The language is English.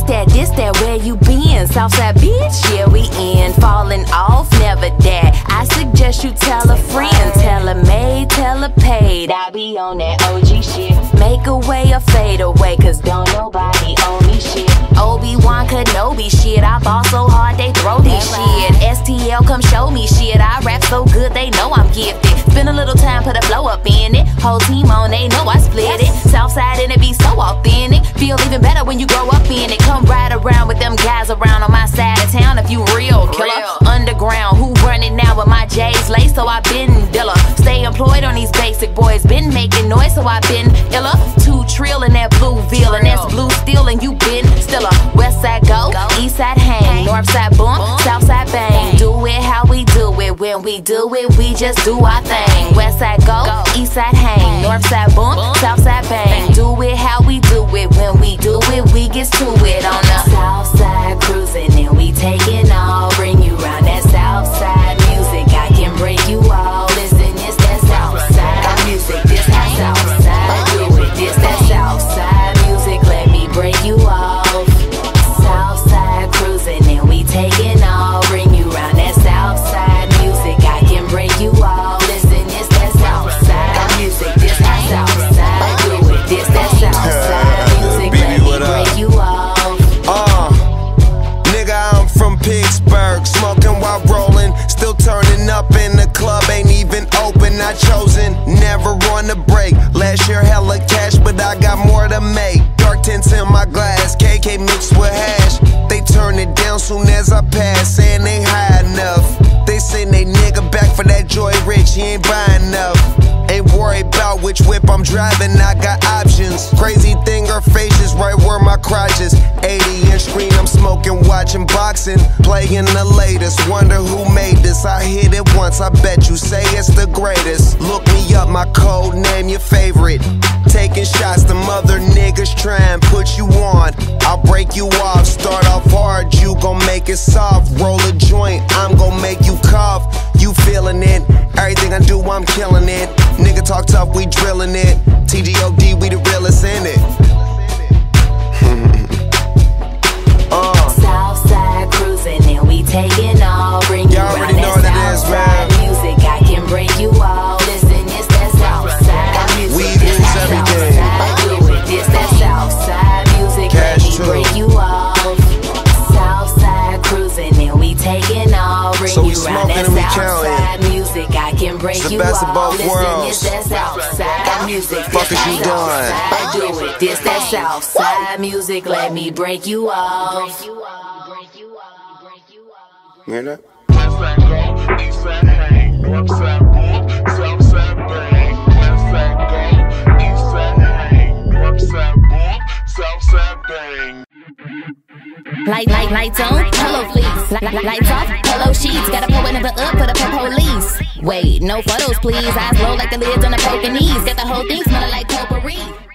this that, where you been? Southside bitch, yeah we in. Falling off, never that. I suggest you tell a friend, tell a maid, tell a paid. I be on that OG shit. Make a way or fade away, cause don't nobody owe me shit. Obi-Wan Kenobi shit, I ball so hard they throw this shit. STL come show me shit, I rap so good they know I'm gifted. Spend a little time, put a flow up in it. Whole team on, they know I split it. Southside and it be so authentic. Feel even better when you grow up in it. Come ride around with them guys around on my side of town if you real killer. Underground, who running now with my J's lace? So I been dilla. Stay employed on these basic boys, been making noise, so I been illa. 2 trill in that blue veal, and that's blue steel, and you been stiller. West side go, east side hang, north side bump, south side bang. Do it how we do it. When we do it, we just do our thing. West side go, east side hang, north side bump, south side bang. Do it how we do it. When we do it, we get to it on the south side cruising, and we taking all. Bring you round that south side music. I can break you all. Listen, it's that south side music. This that south side. Do it. This that south side music. Let me break you off. South side cruising, and we taking all. Bring you round that south side music. I can break you all. Listen, it's that south side music. This that south side. Do it. This that south side music. Let me break you off. Nigga, I'm from Pittsburgh, smoking while rolling, still turning up in the club, ain't even open. I chosen, never on the break. Last year hella cash, but I got more to make. Dark tints in my glass, KK mixed with hash. They turn it down soon as I pass, saying they high enough. They send they nigga back for that Joy Rich, he ain't buying enough. Ain't worried about which whip I'm driving, I got options. Crazy thing, her face is right where my crotch is. 80-inch screen, I'm smoking, watching boxing, playing the latest. Wonder who made this, I hit it once, I bet you say it's the greatest. Look me up, my code name, your favorite. Taking shots, the mother niggas try and put you on. I'll break you off, start off hard, you gon' make it soft. Roll a joint, I'm gon' make you cough. You feeling it, everything I do, I'm killing it. Nigga talk tough, we drilling it. TGOD, we the realest in it. Southside cruising, and we taking all. Bring you Y'all round already know that what it is, Southside man. music. I can break you all. Listen, it's that Southside music. We This use that everything. Southside. Do it. This that Southside music. Cash Let me too. break you off. Southside cruising, and we taking all. Bring So we you round that smoking and we Southside music. I can break It's the you best of all. both Listen, worlds. it's that Southside music. Fuck This is you that doing? Southside. Do it. This that Southside music. Let me break you off. You hear that? West side go, east side hang, north side boom, south side bang. West side go, east side hang, north side boom, south side bang. Lights on, pillow fleece. Lights off, pillow sheets. Gotta pull another up for the police. Wait, no photos please. Eyes low like the lids on the Pekingese. Got the whole thing smelling like potpourri.